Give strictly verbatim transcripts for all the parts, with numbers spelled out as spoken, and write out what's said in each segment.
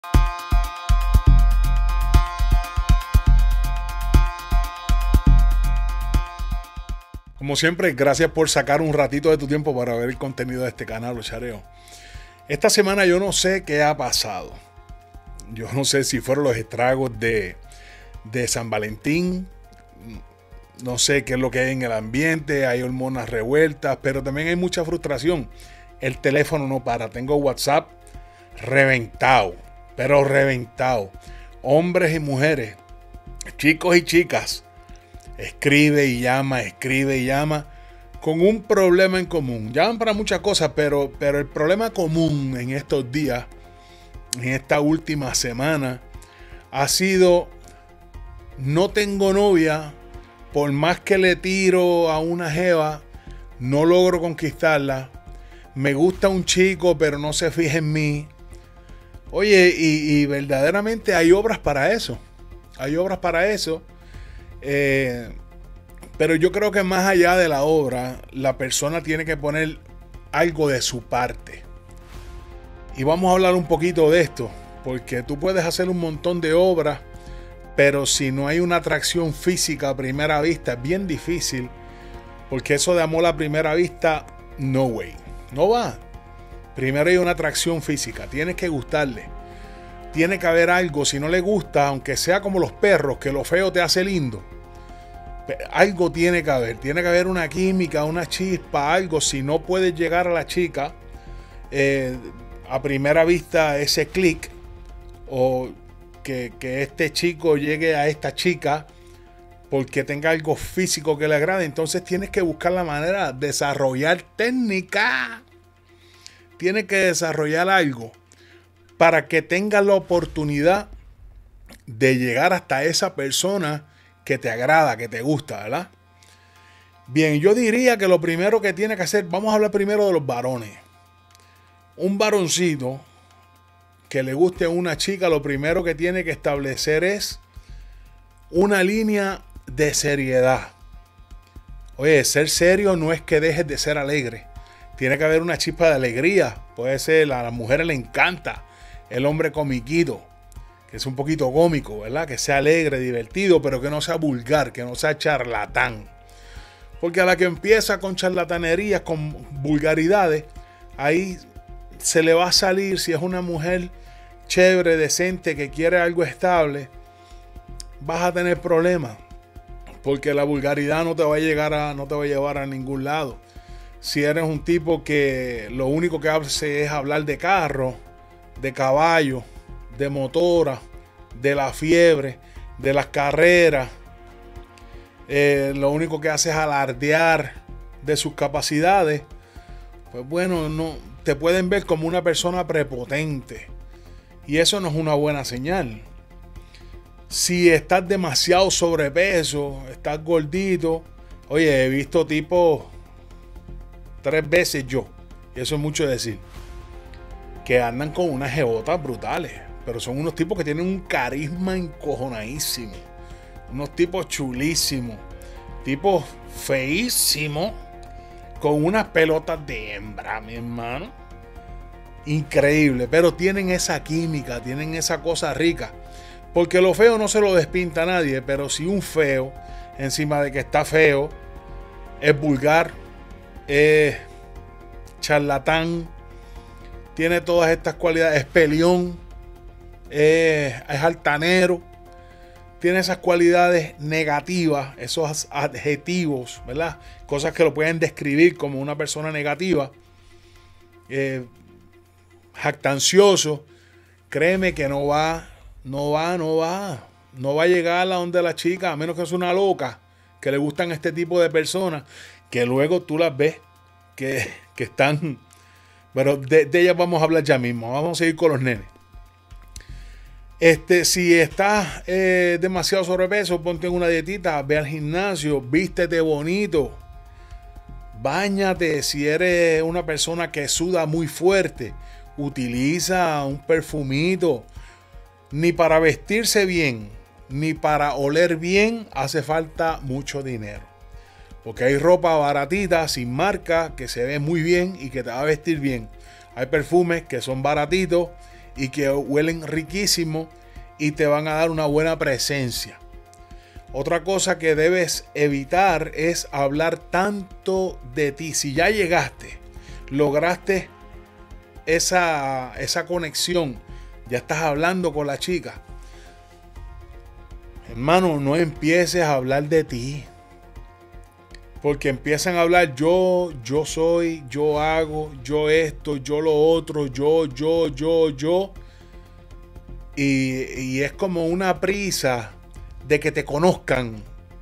Como siempre, gracias por sacar un ratito de tu tiempo para ver el contenido de este canal, Los Chareos. Esta semana yo no sé qué ha pasado. Yo no sé si fueron los estragos de, de San Valentín. No sé qué es lo que hay en el ambiente. Hay hormonas revueltas, pero también hay mucha frustración. El teléfono no para. Tengo WhatsApp reventado, pero reventado. Hombres y mujeres, chicos y chicas. Escribe y llama, escribe y llama, con un problema en común. Llaman para muchas cosas, pero, pero el problema común en estos días, en esta última semana, ha sido: no tengo novia, por más que le tiro a una jeva, no logro conquistarla. Me gusta un chico, pero no se fija en mí. Oye, y, y verdaderamente hay obras para eso. Hay obras para eso. Eh, pero yo creo que más allá de la obra, la persona tiene que poner algo de su parte. Y vamos a hablar un poquito de esto, porque tú puedes hacer un montón de obras, pero si no hay una atracción física a primera vista, es bien difícil, porque eso de amor a primera vista, no way, no va. Primero hay una atracción física, tienes que gustarle. Tiene que haber algo. Si no le gusta, aunque sea como los perros, que lo feo te hace lindo, algo tiene que haber. Tiene que haber una química, una chispa, algo. Si no puedes llegar a la chica eh, a primera vista, ese clic, o que, que este chico llegue a esta chica porque tenga algo físico que le agrade, entonces tienes que buscar la manera de desarrollar técnica. Tienes que desarrollar algo para que tengas la oportunidad de llegar hasta esa persona que te agrada, que te gusta, ¿verdad? Bien, yo diría que lo primero que tiene que hacer, vamos a hablar primero de los varones. Un varoncito que le guste a una chica, lo primero que tiene que establecer es una línea de seriedad. Oye, ser serio no es que dejes de ser alegre. Tiene que haber una chispa de alegría. Puede ser, a las mujeres le encanta el hombre comiquito, que es un poquito cómico, ¿verdad? Que sea alegre, divertido, pero que no sea vulgar, que no sea charlatán. Porque a la que empieza con charlatanerías, con vulgaridades, ahí se le va a salir. Si es una mujer chévere, decente, que quiere algo estable, vas a tener problemas, porque la vulgaridad no te va a llegar a, no te va a llevar a ningún lado. Si eres un tipo que lo único que hace es hablar de carro, de caballo, de motora, de la fiebre, de las carreras, eh, lo único que hace es alardear de sus capacidades, pues bueno, no, te pueden ver como una persona prepotente, y eso no es una buena señal. Si estás demasiado sobrepeso, estás gordito, oye, he visto tipos tres veces yo, y eso es mucho decir, que andan con unas jebotas brutales, pero son unos tipos que tienen un carisma encojonadísimo, unos tipos chulísimos, tipos feísimos, con unas pelotas de hembra, mi hermano, increíble, pero tienen esa química, tienen esa cosa rica, porque lo feo no se lo despinta a nadie, pero si un feo, encima de que está feo, es vulgar, es charlatán, tiene todas estas cualidades, es peleón, es, es altanero, tiene esas cualidades negativas, esos adjetivos, ¿verdad? Cosas que lo pueden describir como una persona negativa, eh, jactancioso. Créeme que no va, no va, no va, no va a llegar a donde la chica, a menos que sea una loca, que le gustan este tipo de personas, que luego tú las ves que, que están... Pero de, de ellas vamos a hablar ya mismo. Vamos a seguir con los nenes. Este, si estás eh, demasiado sobrepeso, ponte en una dietita, ve al gimnasio, vístete bonito, báñate. Si eres una persona que suda muy fuerte, utiliza un perfumito. Ni para vestirse bien, ni para oler bien hace falta mucho dinero. Porque hay ropa baratita, sin marca, que se ve muy bien y que te va a vestir bien. Hay perfumes que son baratitos y que huelen riquísimo y te van a dar una buena presencia. Otra cosa que debes evitar es hablar tanto de ti. Si ya llegaste, lograste esa, esa conexión, ya estás hablando con la chica, hermano, no empieces a hablar de ti. Porque empiezan a hablar yo, yo soy, yo hago, yo esto, yo lo otro, yo, yo, yo, yo. Y, y es como una prisa de que te conozcan.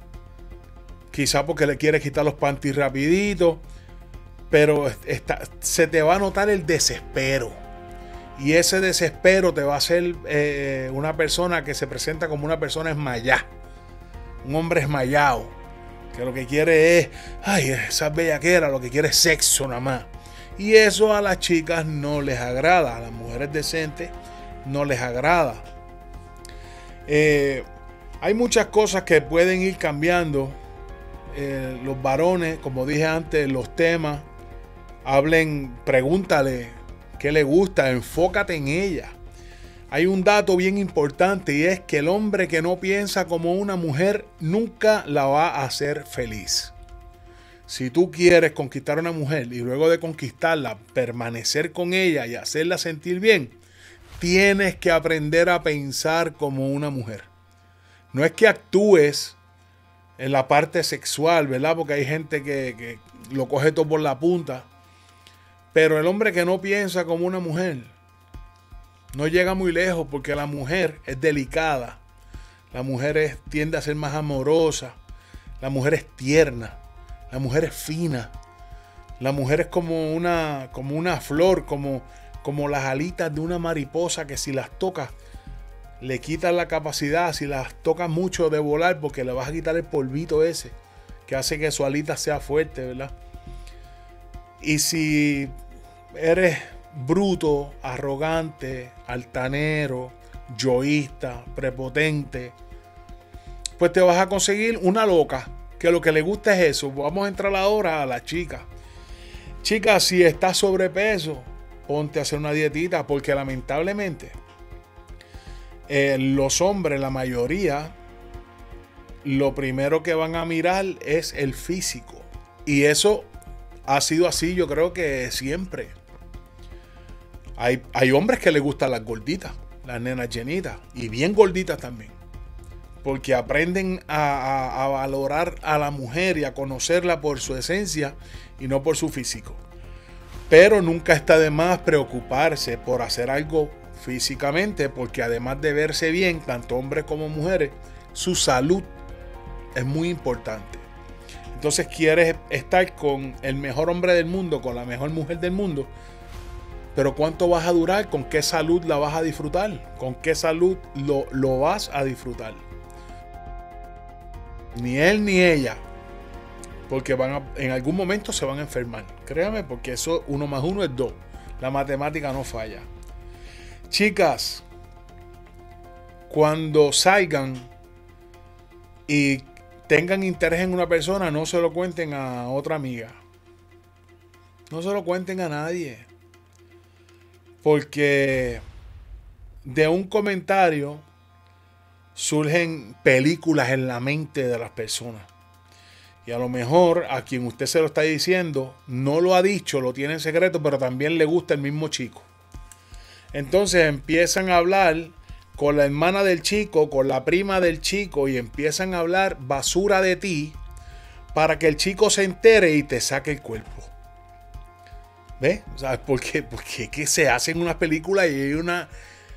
Quizá porque le quieres quitar los panties rapidito. Pero está, se te va a notar el desespero. Y ese desespero te va a hacer eh, una persona que se presenta como una persona esmayada. Un hombre esmayado. Que lo que quiere es, ay, esa bellaquera, lo que quiere es sexo nada más. Y eso a las chicas no les agrada. A las mujeres decentes no les agrada. Eh, hay muchas cosas que pueden ir cambiando. Eh, los varones, como dije antes, los temas. Hablen, pregúntale qué le gusta, enfócate en ella. Hay un dato bien importante y es que el hombre que no piensa como una mujer nunca la va a hacer feliz. Si tú quieres conquistar a una mujer y luego de conquistarla, permanecer con ella y hacerla sentir bien, tienes que aprender a pensar como una mujer. No es que actúes en la parte sexual, ¿verdad? Porque hay gente que, que lo coge todo por la punta. Pero el hombre que no piensa como una mujer no llega muy lejos, porque la mujer es delicada. La mujer es, tiende a ser más amorosa. La mujer es tierna. La mujer es fina. La mujer es como una, como una flor, como, como las alitas de una mariposa que si las tocas le quitas la capacidad, si las tocas mucho de volar, porque le vas a quitar el polvito ese que hace que su alita sea fuerte, ¿verdad? Y si eres bruto, arrogante, altanero, yoísta, prepotente, pues te vas a conseguir una loca que lo que le gusta es eso. Vamos a entrar ahora a la chica. Chica, si estás sobrepeso, ponte a hacer una dietita, porque lamentablemente eh, los hombres, la mayoría, lo primero que van a mirar es el físico. Y eso ha sido así, yo creo que siempre. Hay, hay hombres que les gustan las gorditas, las nenas llenitas, y bien gorditas también. Porque aprenden a, a, a valorar a la mujer y a conocerla por su esencia y no por su físico. Pero nunca está de más preocuparse por hacer algo físicamente, porque además de verse bien, tanto hombres como mujeres, su salud es muy importante. Entonces quieres estar con el mejor hombre del mundo, con la mejor mujer del mundo, pero ¿cuánto vas a durar? ¿Con qué salud la vas a disfrutar? ¿Con qué salud lo, lo vas a disfrutar? Ni él ni ella. Porque van a, en algún momento se van a enfermar. Créame, porque eso uno más uno es dos. La matemática no falla. Chicas, cuando salgan y tengan interés en una persona, no se lo cuenten a otra amiga. No se lo cuenten a nadie. Porque de un comentario surgen películas en la mente de las personas. Y a lo mejor a quien usted se lo está diciendo no lo ha dicho, lo tiene en secreto, pero también le gusta el mismo chico. Entonces empiezan a hablar con la hermana del chico, con la prima del chico, y empiezan a hablar basura de ti para que el chico se entere y te saque el cuerpo. ¿Ves? ¿Sabes por qué? Porque es que se hacen unas películas y hay una...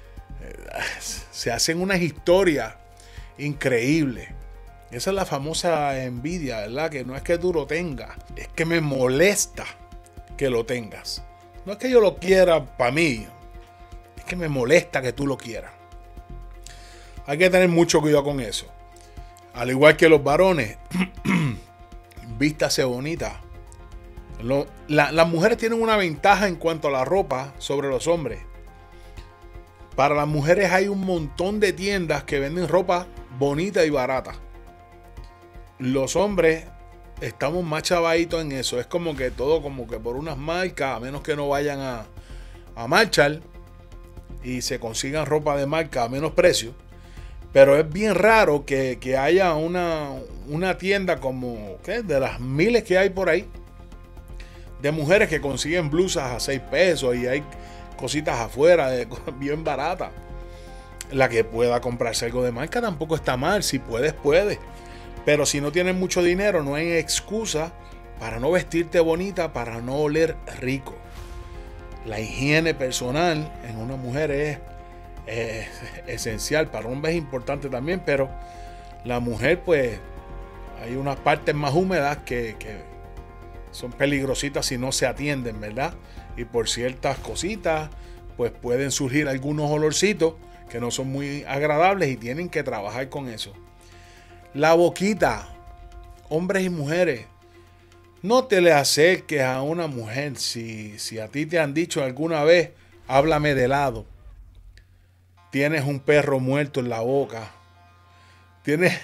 Se hacen unas historias increíbles. Esa es la famosa envidia, ¿verdad? Que no es que tú lo tengas, es que me molesta que lo tengas. No es que yo lo quiera para mí, es que me molesta que tú lo quieras. Hay que tener mucho cuidado con eso. Al igual que los varones, vístase bonita. Lo, la, las mujeres tienen una ventaja en cuanto a la ropa sobre los hombres. Para las mujeres hay un montón de tiendas que venden ropa bonita y barata. Los hombres estamos más chavaditos en eso. Es como que todo como que por unas marcas, a menos que no vayan a, a marchar, y se consigan ropa de marca a menos precio. Pero es bien raro que, que haya una, una tienda como, ¿qué? De las miles que hay por ahí, de mujeres que consiguen blusas a seis pesos y hay cositas afuera de, bien baratas. La que pueda comprarse algo de marca tampoco está mal. Si puedes, puedes. Pero si no tienes mucho dinero, no hay excusa para no vestirte bonita, para no oler rico. La higiene personal en una mujer es eh, esencial. Para hombres es importante también, pero la mujer, pues, hay unas partes más húmedas que, que son peligrositas si no se atienden, ¿verdad? Y por ciertas cositas, pues pueden surgir algunos olorcitos que no son muy agradables y tienen que trabajar con eso. La boquita, hombres y mujeres, no te le acerques a una mujer si, si a ti te han dicho alguna vez, háblame de lado. Tienes un perro muerto en la boca. Tienes,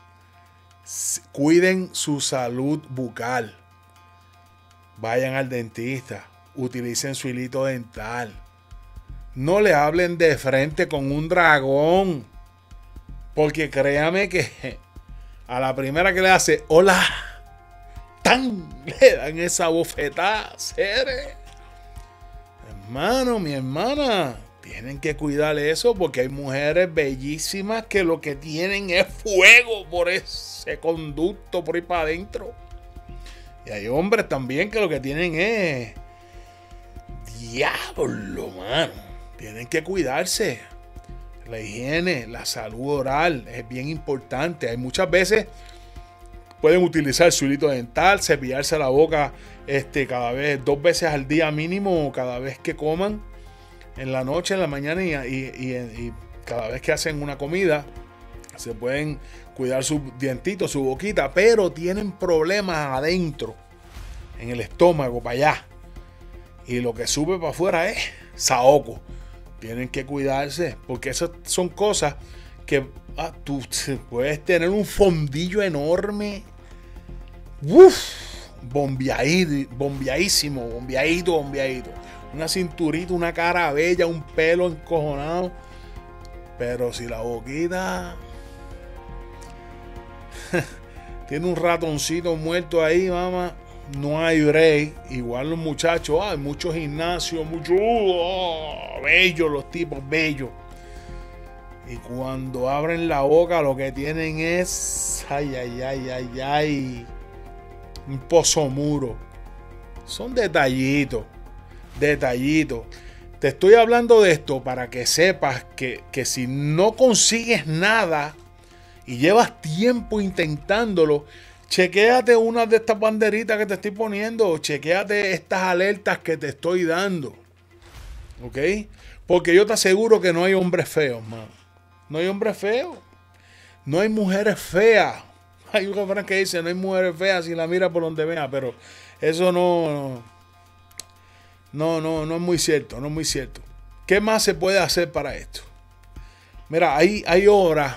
cuiden su salud bucal. Vayan al dentista, utilicen su hilito dental. No le hablen de frente con un dragón. Porque créame que a la primera que le hace hola, tan le dan esa bofetada. Cere. Hermano, mi hermana, tienen que cuidar eso porque hay mujeres bellísimas que lo que tienen es fuego por ese conducto por ahí para adentro. Y hay hombres también que lo que tienen es diablo, mano. Tienen que cuidarse. La higiene, la salud oral es bien importante. Hay muchas veces pueden utilizar su hilito dental, cepillarse la boca este, cada vez, dos veces al día mínimo, cada vez que coman, en la noche, en la mañana y, y, y, y cada vez que hacen una comida. Se pueden cuidar sus dientitos, su boquita, pero tienen problemas adentro, en el estómago, para allá. Y lo que sube para afuera es saoco. Tienen que cuidarse, porque esas son cosas que ah, tú puedes tener un fondillo enorme. Uf, bombeadísimo, bombeadísimo, bombeadito, bombeadito. Una cinturita, una cara bella, un pelo encojonado. Pero si la boquita tiene un ratoncito muerto ahí, mamá, no hay break. Igual los muchachos, hay muchos gimnasios, muchos oh, bellos, los tipos bellos. Y cuando abren la boca, lo que tienen es ay, ay, ay, ay, ay, un pozo muro. Son detallitos, detallitos. Te estoy hablando de esto para que sepas que, que si no consigues nada y llevas tiempo intentándolo, chequéate una de estas banderitas que te estoy poniendo. Chequéate estas alertas que te estoy dando. ¿Ok? Porque yo te aseguro que no hay hombres feos, man. No hay hombres feos. No hay mujeres feas. Hay un refrán que dice, no hay mujeres feas si la mira por donde vea. Pero eso no... No, no, no es muy cierto. No es muy cierto. ¿Qué más se puede hacer para esto? Mira, hay, hay obras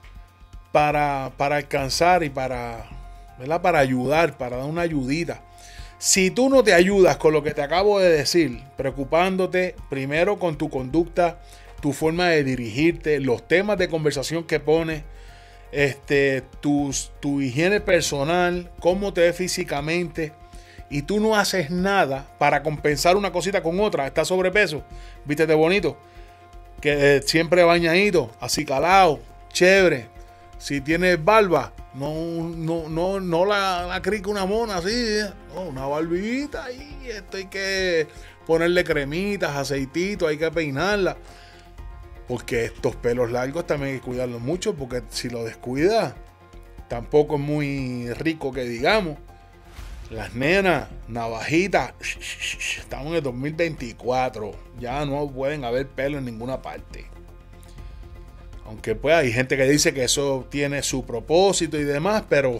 para, para alcanzar y para... ¿verdad? Para ayudar, para dar una ayudita. Si tú no te ayudas con lo que te acabo de decir, preocupándote primero con tu conducta, tu forma de dirigirte, los temas de conversación que pones, este, tus, tu higiene personal, cómo te ves físicamente, y tú no haces nada para compensar una cosita con otra, estás sobrepeso, vístete bonito, que eh, siempre bañadito, así calado, chévere. Si tienes barba, no, no, no, no la, la crica una mona así, ¿eh? No, una barbita y esto hay que ponerle cremitas, aceititos, hay que peinarla. Porque estos pelos largos también hay que cuidarlos mucho, porque si lo descuidas, tampoco es muy rico que digamos. Las nenas, navajitas, estamos en el dos mil veinticuatro, ya no pueden haber pelo en ninguna parte. Aunque pues hay gente que dice que eso tiene su propósito y demás, pero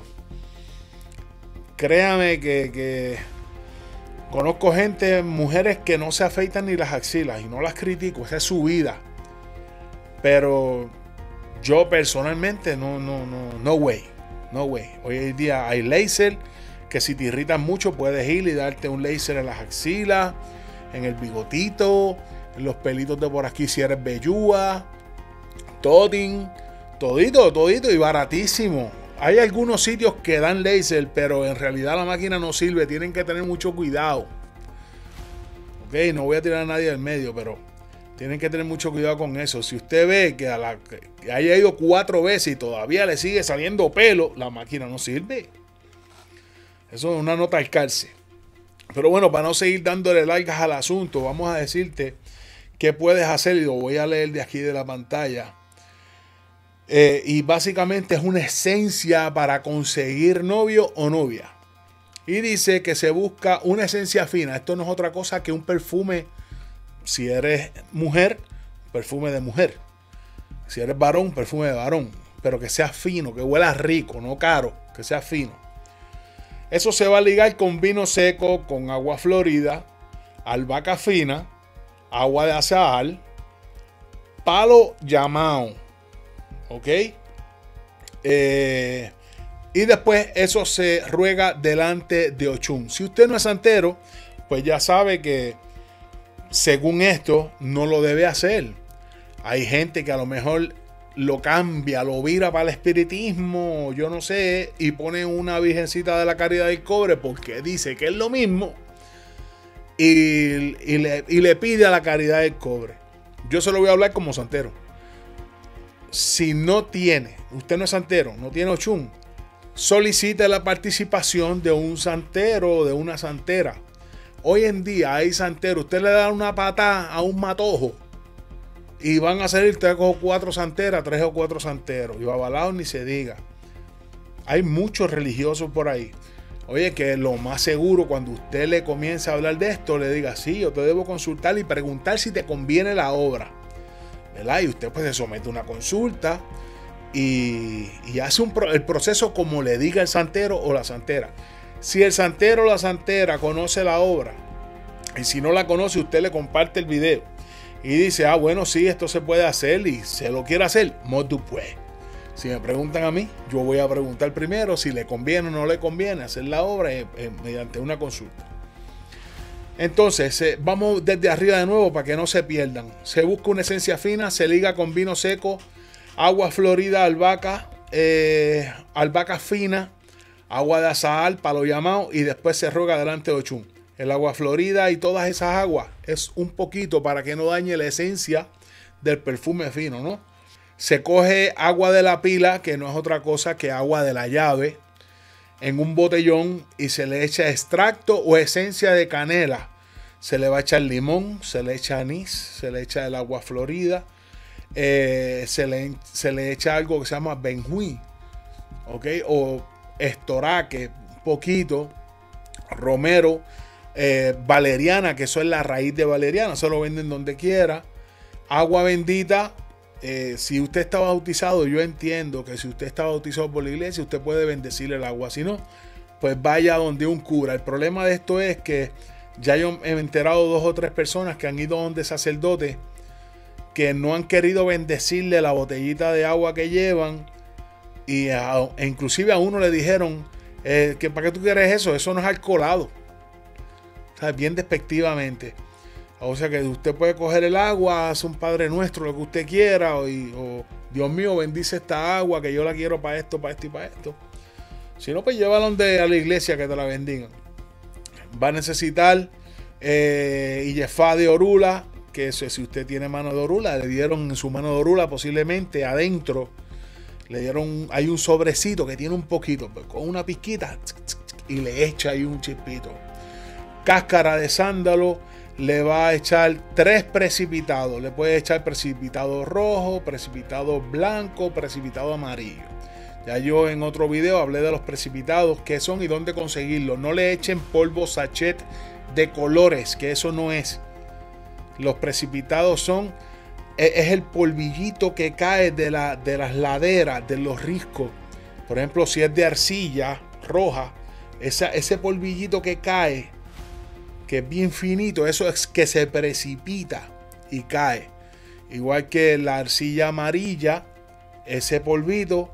créame que, que conozco gente, mujeres que no se afeitan ni las axilas y no las critico, esa es su vida. Pero yo personalmente no, no, no, no way, no way. Hoy en día hay láser que si te irritan mucho puedes ir y darte un láser en las axilas, en el bigotito, los pelitos de por aquí si eres bellúa, totin, todito, todito y baratísimo. Hay algunos sitios que dan láser, pero en realidad la máquina no sirve, tienen que tener mucho cuidado. Ok, no voy a tirar a nadie del medio, pero tienen que tener mucho cuidado con eso. Si usted ve que, a la, que haya ido cuatro veces y todavía le sigue saliendo pelo, la máquina no sirve. Eso es una nota al calce. Pero bueno, para no seguir dándole largas al asunto, vamos a decirte qué puedes hacer y lo voy a leer de aquí de la pantalla. Eh, y básicamente es una esencia para conseguir novio o novia. Y dice que se busca una esencia fina. Esto no es otra cosa que un perfume. Si eres mujer, perfume de mujer. Si eres varón, perfume de varón. Pero que sea fino, que huela rico, no caro, que sea fino. Eso se va a ligar con vino seco, con agua florida, albahaca fina, agua de azahar, palo llamao. ¿Ok? Eh, y después eso se ruega delante de Ochun. Si usted no es santero, pues ya sabe que según esto no lo debe hacer. Hay gente que a lo mejor lo cambia, lo vira para el espiritismo, yo no sé, y pone una virgencita de la Caridad del Cobre porque dice que es lo mismo y, y, le, y le pide a la Caridad del Cobre. Yo se lo voy a hablar como santero. Si no tiene, usted no es santero, no tiene Ochun, solicite la participación de un santero o de una santera. Hoy en día hay santeros, usted le da una patada a un matojo y van a salir tres o cuatro santeras, tres o cuatro santeros. Y babalaos ni se diga. Hay muchos religiosos por ahí. Oye, que lo más seguro cuando usted le comience a hablar de esto, le diga, sí, yo te debo consultar y preguntar si te conviene la obra. ¿Verdad? Y usted pues se somete a una consulta y, y hace un pro, el proceso como le diga el santero o la santera. Si el santero o la santera conoce la obra y si no la conoce, usted le comparte el video. Y dice, ah, bueno, sí, esto se puede hacer y se lo quiere hacer, motu pues. Si me preguntan a mí, yo voy a preguntar primero si le conviene o no le conviene hacer la obra eh, eh, mediante una consulta. Entonces, eh, vamos desde arriba de nuevo para que no se pierdan. Se busca una esencia fina, se liga con vino seco, agua florida, albahaca, eh, albahaca fina, agua de azahar, palo llamao y después se ruega delante de Ochun. El agua florida y todas esas aguas es un poquito para que no dañe la esencia del perfume fino, ¿no? Se coge agua de la pila, que no es otra cosa que agua de la llave, en un botellón y se le echa extracto o esencia de canela. Se le va a echar limón, se le echa anís, se le echa el agua florida, eh, se, le, se le echa algo que se llama benjuí, ¿ok? O estoraque, un poquito, romero, Eh, valeriana, que eso es la raíz de valeriana, eso lo venden donde quiera. Agua bendita, eh, si usted está bautizado, yo entiendo que si usted está bautizado por la iglesia, usted puede bendecirle el agua. Si no, pues vaya donde un cura. El problema de esto es que ya yo he enterado dos o tres personas que han ido donde sacerdotes que no han querido bendecirle la botellita de agua que llevan y a, e inclusive a uno le dijeron eh, que para qué tú quieres eso, eso no es alcoholado. O sea, bien despectivamente. O sea que usted puede coger el agua, hace un Padre Nuestro, lo que usted quiera, o, y, o Dios mío, bendice esta agua que yo la quiero para esto, para esto y para esto. Si no, pues llévala donde a la iglesia que te la bendigan. Va a necesitar eh, Illefá de orula, que eso, si usted tiene mano de orula, le dieron en su mano de orula posiblemente adentro, le dieron, hay un sobrecito que tiene un poquito, pues, con una pizquita y le echa ahí un chispito. Cáscara de sándalo, le va a echar tres precipitados. Le puede echar precipitado rojo, precipitado blanco, precipitado amarillo. Ya yo en otro video hablé de los precipitados, qué son y dónde conseguirlos. No le echen polvo sachet de colores, que eso no es. Los precipitados son, es el polvillito que cae de, la, de las laderas, de los riscos. Por ejemplo, si es de arcilla roja, esa, ese polvillito que cae, que es bien finito, eso es que se precipita y cae. Igual que la arcilla amarilla, ese polvito,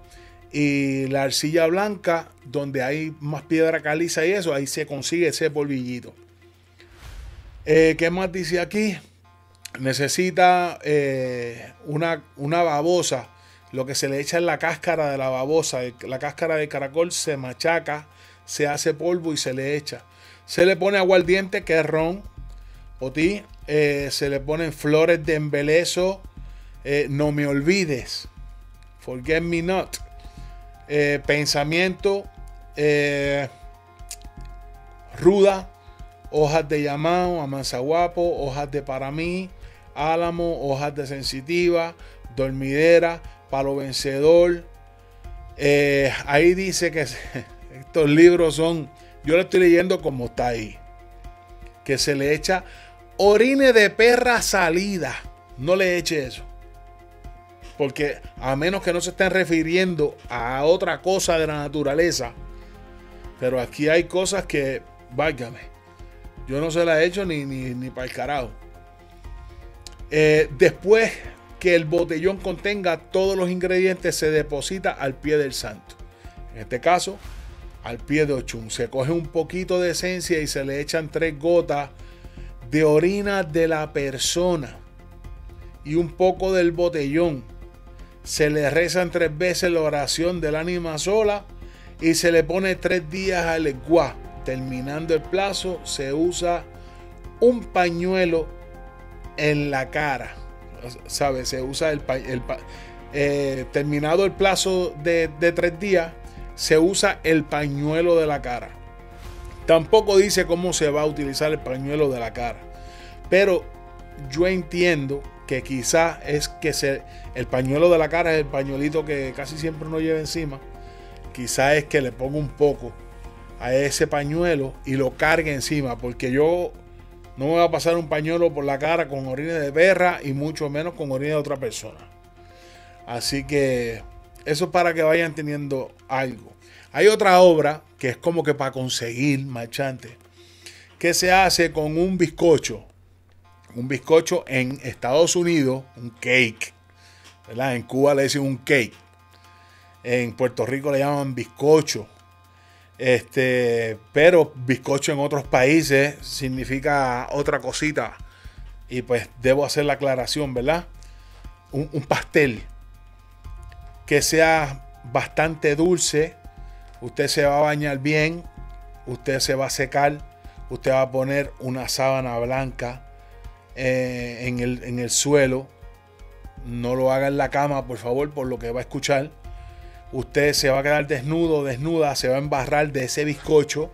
y la arcilla blanca, donde hay más piedra caliza y eso, ahí se consigue ese polvillito. Eh, ¿Qué más dice aquí? necesita eh, una, una babosa. Lo que se le echa en la cáscara de la babosa, la cáscara de caracol se machaca, se hace polvo y se le echa. Se le pone aguardiente, que es ron, otí, eh, se le ponen flores de embelezo, eh, no me olvides, forget me not, eh, pensamiento, eh, ruda, hojas de llamado, amanzaguapo, hojas de para mí, álamo, hojas de sensitiva, dormidera, palo vencedor. Eh, ahí dice que estos libros son, yo lo estoy leyendo como está ahí, que se le echa orine de perra salida. No le eche eso, porque a menos que no se estén refiriendo a otra cosa de la naturaleza, pero aquí hay cosas que, válgame, yo no se las he hecho ni, ni, ni para el carajo. Eh, después que el botellón contenga todos los ingredientes, se deposita al pie del santo. En este caso, al pie de Ochun. Se coge un poquito de esencia y se le echan tres gotas de orina de la persona y un poco del botellón. Se le rezan tres veces la oración del ánima sola y se le pone tres días al eguá. Terminando el plazo, se usa un pañuelo en la cara. ¿Sabe? Se usa el, el eh, terminado el plazo de, de tres días, se usa el pañuelo de la cara. Tampoco dice cómo se va a utilizar el pañuelo de la cara, pero yo entiendo que quizás es que se, el pañuelo de la cara es el pañuelito que casi siempre uno lleva encima. Quizás es que le ponga un poco a ese pañuelo y lo cargue encima, porque yo no me va a pasar un pañuelo por la cara con orina de perra y mucho menos con orina de otra persona. Así que eso es para que vayan teniendo algo. Hay otra obra que es como que para conseguir marchante, que se hace con un bizcocho. Un bizcocho en Estados Unidos, un cake, ¿verdad? En Cuba le dicen un cake. En Puerto Rico le llaman bizcocho. Este, pero bizcocho en otros países significa otra cosita. Y pues debo hacer la aclaración, ¿verdad? Un, un pastel que sea bastante dulce. Usted se va a bañar bien. Usted se va a secar. Usted va a poner una sábana blanca eh, en, el, en el suelo. No lo haga en la cama, por favor, por lo que va a escuchar. Usted se va a quedar desnudo, desnuda, se va a embarrar de ese bizcocho.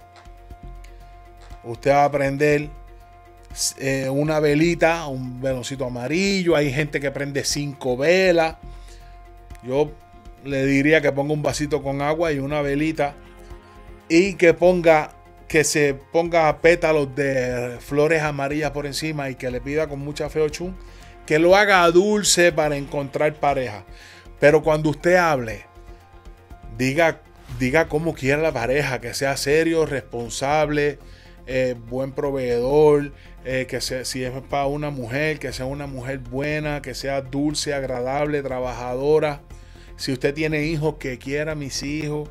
Usted va a prender eh, una velita, un veloncito amarillo. Hay gente que prende cinco velas. Yo le diría que ponga un vasito con agua y una velita. Y que ponga, que se ponga pétalos de flores amarillas por encima y que le pida con mucha fe Ochun que lo haga dulce para encontrar pareja. Pero cuando usted hable, Diga, diga cómo quiera la pareja, que sea serio, responsable, eh, buen proveedor, eh, que sea, si es para una mujer, que sea una mujer buena, que sea dulce, agradable, trabajadora. Si usted tiene hijos, que quiera a mis hijos.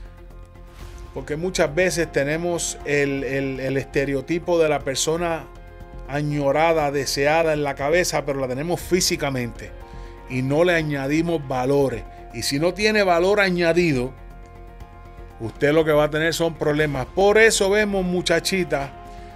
Porque muchas veces tenemos el, el, el estereotipo de la persona añorada, deseada en la cabeza, pero la tenemos físicamente y no le añadimos valores. Y si no tiene valor añadido, usted lo que va a tener son problemas. Por eso vemos muchachitas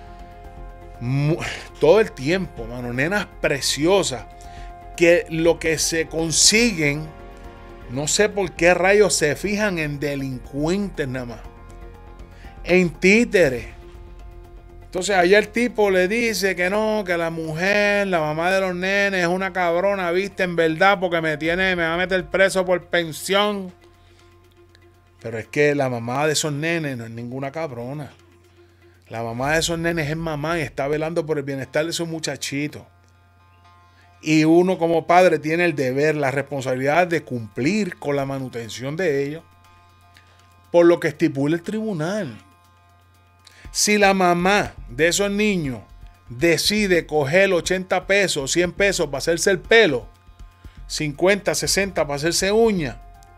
todo el tiempo, mano, nenas preciosas, que lo que se consiguen, no sé por qué rayos se fijan en delincuentes nada más, en títeres. Entonces allá el tipo le dice que no, que la mujer, la mamá de los nenes es una cabrona, viste, en verdad, porque me tiene, me va a meter preso por pensión. Pero es que la mamá de esos nenes no es ninguna cabrona. La mamá de esos nenes es mamá y está velando por el bienestar de esos muchachitos. Y uno como padre tiene el deber, la responsabilidad de cumplir con la manutención de ellos, por lo que estipula el tribunal. Si la mamá de esos niños decide coger ochenta pesos, cien pesos para hacerse el pelo, cincuenta, sesenta para hacerse uñas,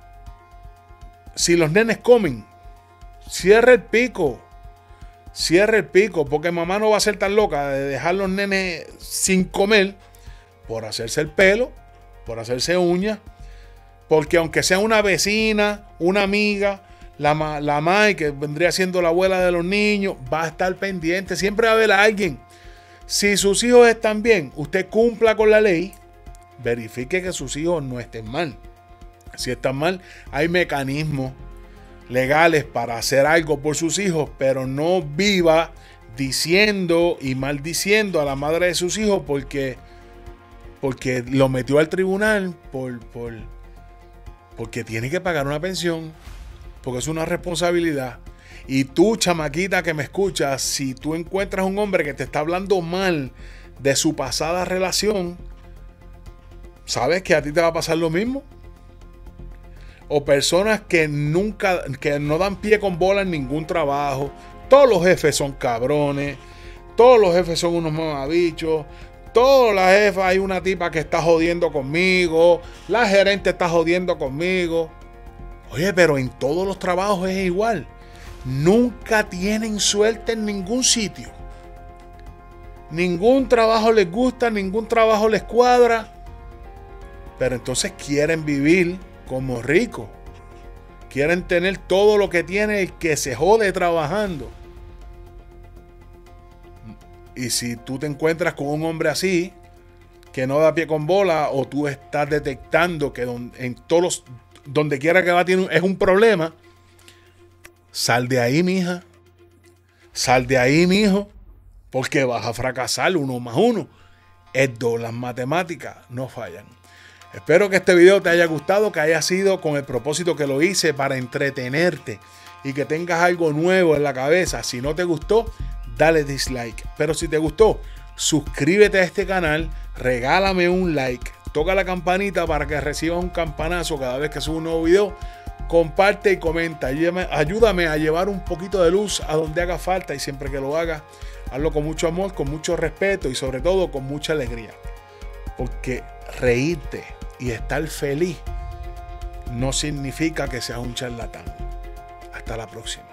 si los nenes comen, cierre el pico, cierre el pico, porque mamá no va a ser tan loca de dejar los nenes sin comer por hacerse el pelo, por hacerse uñas, porque aunque sea una vecina, una amiga, la, la May, que vendría siendo la abuela de los niños, va a estar pendiente, siempre va a haber alguien. Si sus hijos están bien, usted cumpla con la ley, verifique que sus hijos no estén mal. Si están mal, hay mecanismos legales para hacer algo por sus hijos, pero no viva diciendo y maldiciendo a la madre de sus hijos porque, porque lo metió al tribunal por, por, porque tiene que pagar una pensión, porque es una responsabilidad. Y tú, chamaquita que me escuchas, si tú encuentras un hombre que te está hablando mal de su pasada relación, ¿sabes que a ti te va a pasar lo mismo? O personas que nunca, que no dan pie con bola en ningún trabajo. Todos los jefes son cabrones. Todos los jefes son unos mamabichos. Todas las jefas hay una tipa que está jodiendo conmigo. La gerente está jodiendo conmigo. Oye, pero en todos los trabajos es igual. Nunca tienen suerte en ningún sitio. Ningún trabajo les gusta, ningún trabajo les cuadra. Pero entonces quieren vivir como ricos. Quieren tener todo lo que tiene el que se jode trabajando. Y si tú te encuentras con un hombre así, que no da pie con bola, o tú estás detectando que don, en todos los, donde quiera que va tiene, es un problema, sal de ahí, mija. Sal de ahí, mijo. Porque vas a fracasar. Uno más uno es dos. Las matemáticas no fallan. Espero que este video te haya gustado, que haya sido con el propósito que lo hice para entretenerte y que tengas algo nuevo en la cabeza. Si no te gustó, dale dislike. Pero si te gustó, suscríbete a este canal, regálame un like, toca la campanita para que recibas un campanazo cada vez que subo un nuevo video. Comparte y comenta. Ayúdame, ayúdame a llevar un poquito de luz a donde haga falta, y siempre que lo hagas, hazlo con mucho amor, con mucho respeto y sobre todo con mucha alegría. Porque reírte y estar feliz no significa que seas un charlatán. Hasta la próxima.